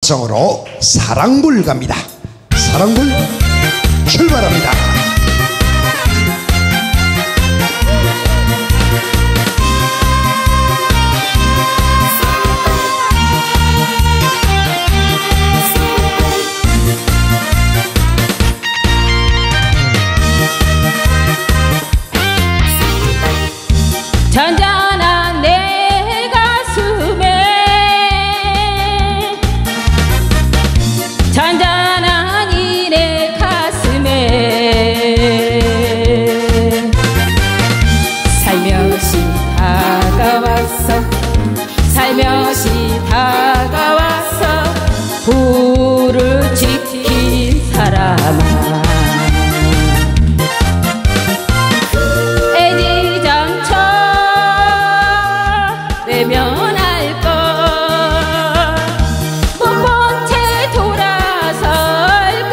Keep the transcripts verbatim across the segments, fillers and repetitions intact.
요청으로 사랑불 갑니다. 사랑불 출발합니다. 잔잔한 내 가슴에 잔잔한 이 내 가슴에 살며시 다가왔어 살며시 다가왔어 불을 지킨 사람아 외면할 것 못 본 채 돌아설 것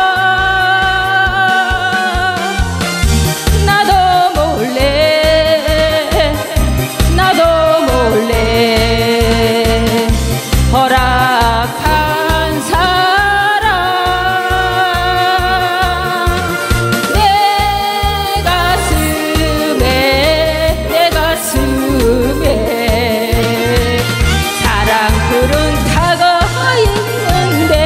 나도 몰래 나도 몰래 허락한 사랑 내 가슴에 내 가슴에 불은 타고 있는데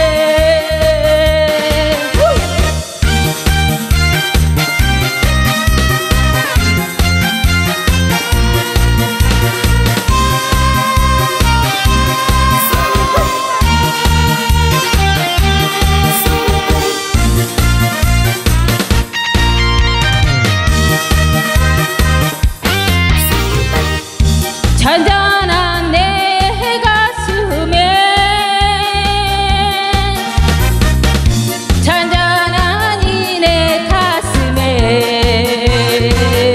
잔잔한 내 잔잔한 이 내 가슴에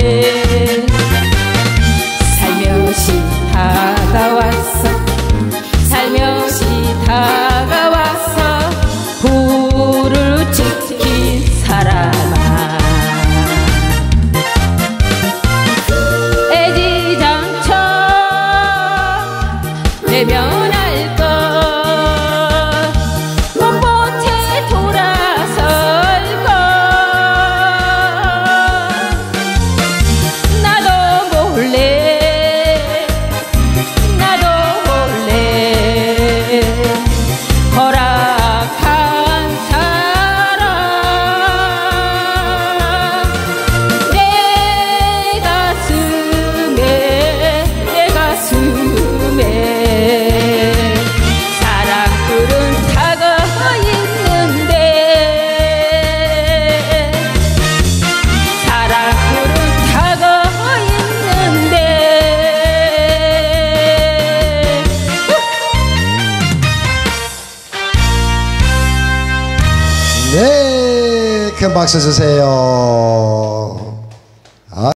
살며시 다가왔어 살며시 다가왔어 불을 지킨 사람아 애지장처 외면할 것 허락한 사랑 내 가슴에 내 가슴에 사랑불은 타고 있는데 사랑불은 타고 있는데 네, 큰 박수 주세요.